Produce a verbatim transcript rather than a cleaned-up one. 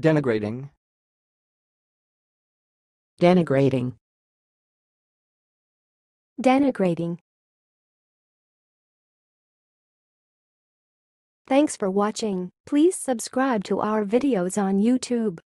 denigrating, denigrating, denigrating. Thanks for watching. Please subscribe to our videos on YouTube.